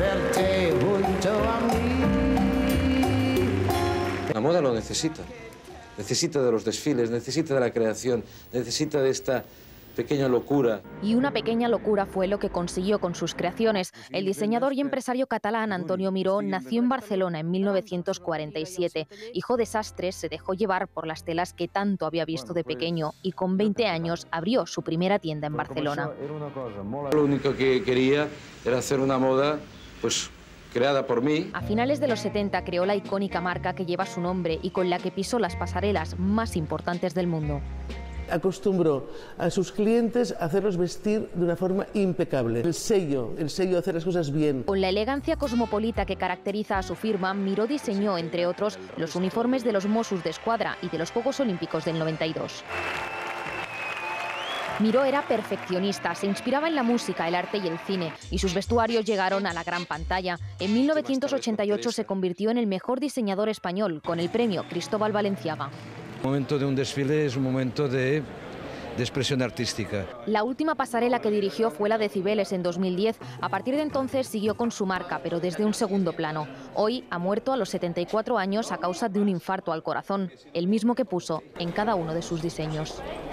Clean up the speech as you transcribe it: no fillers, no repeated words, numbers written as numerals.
verte junto a mí. La moda lo necesita. Necesita de los desfiles, necesita de la creación, necesita de esta pequeña locura. Y una pequeña locura fue lo que consiguió con sus creaciones. El diseñador y empresario catalán Antonio Miró nació en Barcelona en 1947. Hijo de sastres, se dejó llevar por las telas que tanto había visto de pequeño y con 20 años abrió su primera tienda en Barcelona. Lo único que quería era hacer una moda, pues, creada por mí. A finales de los 70 creó la icónica marca que lleva su nombre y con la que pisó las pasarelas más importantes del mundo. Acostumbró a sus clientes a hacerlos vestir de una forma impecable. El sello de hacer las cosas bien. Con la elegancia cosmopolita que caracteriza a su firma, Miró diseñó, entre otros, los uniformes de los Mossos d'Esquadra y de los Juegos Olímpicos del 92. Miró era perfeccionista, se inspiraba en la música, el arte y el cine, y sus vestuarios llegaron a la gran pantalla. En 1988 se convirtió en el mejor diseñador español, con el premio Cristóbal Valenciaga. El momento de un desfile es un momento de expresión artística. La última pasarela que dirigió fue la de Cibeles en 2010. A partir de entonces siguió con su marca, pero desde un segundo plano. Hoy ha muerto a los 74 años a causa de un infarto al corazón, el mismo que puso en cada uno de sus diseños.